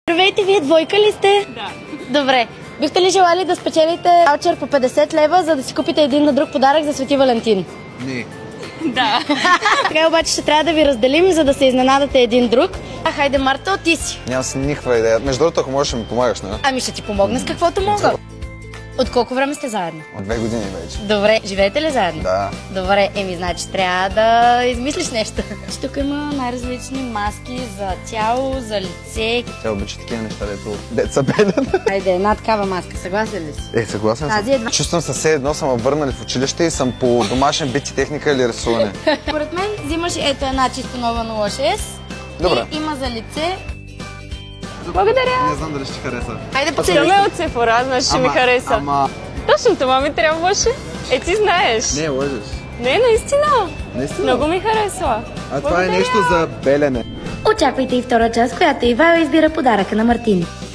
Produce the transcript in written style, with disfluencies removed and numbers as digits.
Здравейте, вие двойка ли сте? Да. Добре. Бихте ли желали да спечелите ваучер по 50 лева, за да си купите един на друг подарък за Свети Валентин? Не. Да. Така обаче ще трябва да ви разделим, за да се изненадате един друг. Хайде, Марто, ти си. Нямам си никаква идея. Между другото, ако можеш, ще ми помагаш, не? Ами ще ти помогна с каквото мога. От колко време сте заедно? От 2 години вече. Добре, живеете ли заедно? Да. Добре, значи трябва да измислиш нещо. Тук има най-различни маски за тяло, за лице. Тя обича такива неща, дето деца бедат. Хайде, една такава маска, съгласен ли си? Съгласен съм. Тази едва. Чувствам се все едно, съм върнали в училище и съм по домашен бит и техника или рисуване. Според мен взимаш ето една чисто нова 06. Добре. И има за лице. Благодаря. Не знам дали ще хареса. Хайде, Що поцели. ме от Сефора, значи ще ми хареса. Точно това ми трябваше. Ти знаеш. Не, лъжеш. Не, наистина. Наистина? Много ми харесва. А това е нещо за белене. Очаквайте и втора част, която Ивайло избира подаръка на Мартин.